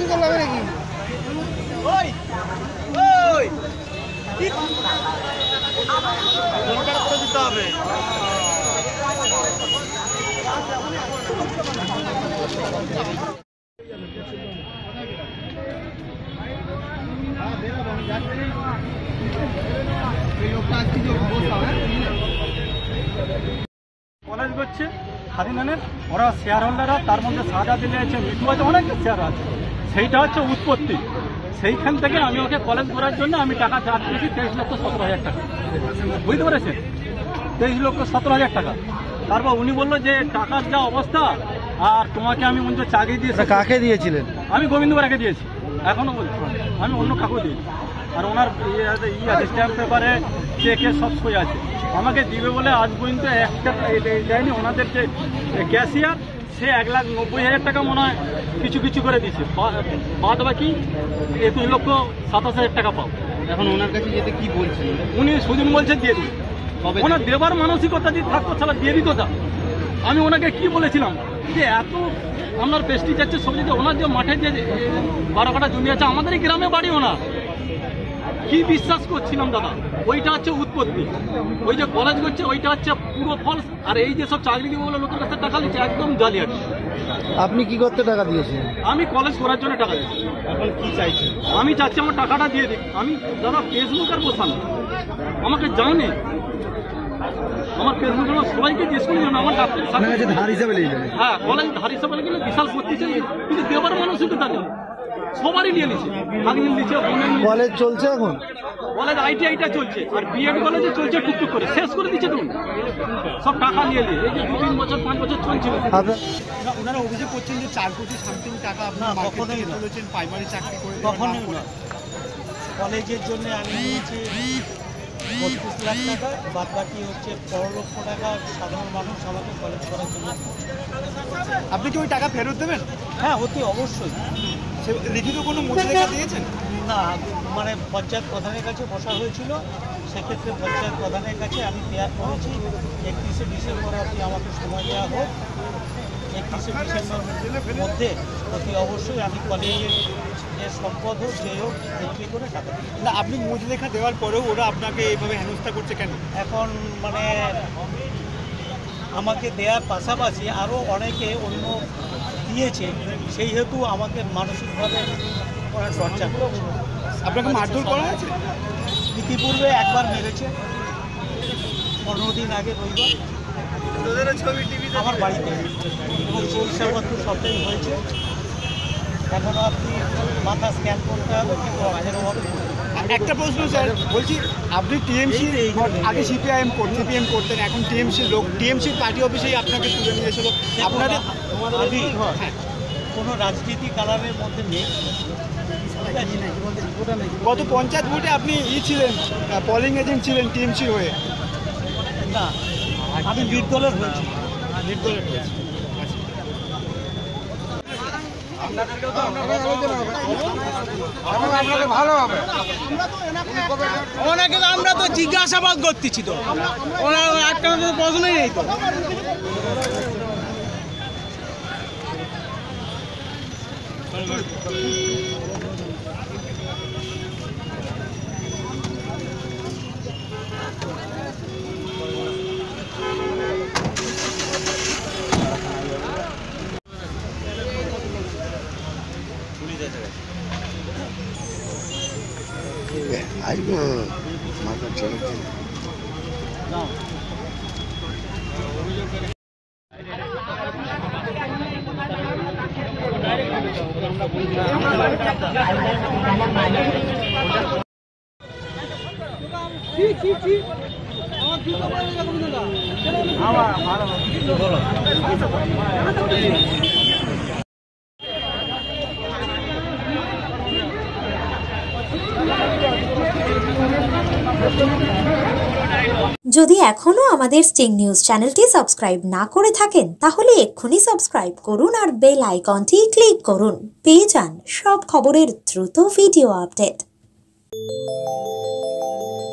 College করছে স্বাধীনের ওরা শেয়ার হোল্ডাররা, তার মধ্যে সাজা দিলে আছে, মিঠু আছে, অনেক শেয়ার আছে, সেইটা হচ্ছে উৎপত্তি। সেইখান থেকে আমি ওকে কলেজ করার জন্য আমি টাকা চার্জ করেছি 23,17,000 টাকা, বুঝতে পেরেছেন? 23,17,000 টাকা। তারপর উনি বললো যে টাকার যা অবস্থা, আর তোমাকে আমি মনে চাকরি দিয়েছি। কাকে দিয়েছিলেন? আমি গোবিন্দবাড়াকে দিয়েছি, এখনো বলছি আমি অন্য কাকু দিয়েছি। আর ওনার আছে স্ট্যাম্প পেপারে, চেকে সব সই আছে। আমাকে দিবে বলে আজ পর্যন্ত একটা দেয়নি। ওনাদের যে ক্যাশিয়ার, সে 1,90,000 টাকা মনে হয় কিছু কিছু করে দিচ্ছে, বাদ বাকি 21,27,000 টাকা পাও। এখন ওনার কাছে যেতে কি বলছেন? উনি সুদিন বলছে দিয়ে দিন। ওনার দেবার মানসিকতা যদি থাকতো তাহলে দিয়ে দিত। আমি ওনাকে কি বলেছিলাম যে এত আপনার পেস্টি যাচ্ছে সব, যদি ওনার যে মাঠে যে 12 কাঠা জমি আছে, আমাদের এই গ্রামে বাড়ি, ওনার কি বিশ্বাস করছিলাম দাদা? ওইটা হচ্ছে উৎপত্তি। ওই যে কলেজ করছে ওইটা হচ্ছে পুরো ফলস। আর এই যে সব চাকরি দিব বলে লোকের কাছে টাকা নিচ্ছে, একদম জালিয়াতি। আপনি কি করতে টাকা দিয়েছেন? আমি কলেজ করার জন্য টাকা দিচ্ছি। এখন কি চাইছেন? আমি চাচ্ছি আমার টাকাটা দিয়ে দিক। আমি দাদা ফেসবুক আর বসান, আমাকে জানে, আমার ফেসবুক সবাইকে জিজ্ঞেস করি আমার ধার হিসাবে নিয়ে যাবে। হ্যাঁ, কলেজ ধার হিসাবে গেলে বিশাল করতেছে, কিন্তু দেবার মানসিকতা নেই। সবারই নিয়ে নিচ্ছে, ভাগিন দিচ্ছে। কলেজ চলছে এখন? কলেজ ITI-টা চলছে, আর বিএড কলেজে চলছে টুকটুক করে, শেষ করে দিচ্ছে। তুমি সব টাকা নিয়ে নিয়ে এই যে 2-3 বছর 5 বছর চলছিল। ওনারা অভিযোগ করছেন যে 4 কোটি সামথিং টাকা আপনার কখনোই বলেছেন প্রাইমারি চাকরি করে। কখনোই না। কলেজের জন্য আমি নিয়েছি 32 লাখ টাকা, বাদ বাকি হচ্ছে 1.5 লক্ষ টাকা সাধারণ মানুষ আমাকে কলেজ করার জন্য। আপনি কি ওই টাকা ফেরত দেবেন? হ্যাঁ, অতি অবশ্যই। লিখিত কোনো মুদ্রা দিয়েছেন? না, মানে পঞ্চায়েত প্রধানের কাছে বসা হয়েছিল, সেক্ষেত্রে পঞ্চায়েত প্রধানের কাছে আমি পেয়ার করেছি 31শে ডিসেম্বর আপনি আমাকে সময় দেওয়া হোক। 31শে ডিসেম্বর মধ্যে অতি অবশ্যই আমি কলেজের যে সম্পদ হোক যে হোক বিক্রি করে টাকা দিই। না, আপনি মুদ্রা দেওয়ার পরেও ওরা আপনাকে এইভাবে হেনস্থা করছে কেন? এখন মানে আমাকে দেওয়ার পাশাপাশি আরও অনেকে অন্য দিয়েছে, সেই হেতু আমাকে মানসিকভাবে ওরা টর্চার করছে। আপনাকে মারধর করা হয়েছে? ইতিপূর্বে একবার মেরেছে, 15 দিন আগে রবিবার আমার বাড়িতে, এবং চিকিৎসাপত্র সবটাই হয়েছে। এখনও আপনি মাথা স্ক্যান করতে হবে, কিন্তু অর্থের অভাবে। একটা প্রশ্ন স্যার, বলছি আপনি টিএমসি আগে সিপিএম করতেন, এখন টিএমসির লোক, টিএমসির পার্টি অফিসেই আপনাকে তুলে নিয়ে এসেছিল। আপনাদের কোনো রাজনীতি কালারের মধ্যে নেই। গত পঞ্চায়েত ভোটে আপনি ছিলেন, পোলিং এজেন্ট ছিলেন টিএমসি হয়ে? না, আমি নির্দলের হয়েছি। নির্দলের হয়েছি। ওনাকে তো আমরা তো জিজ্ঞাসাবাদ করতেছি, তো ওনার একটা প্রশ্নই নেই তো। আইবো মাথা চলছে। যদি এখনো আমাদের স্টিং নিউজ চ্যানেলটি সাবস্ক্রাইব না করে থাকেন তাহলে এক্ষুনি সাবস্ক্রাইব করুন আর বেল আইকনটি ক্লিক করুন। পেয়ে যান সব খবরের দ্রুত ভিডিও আপডেট।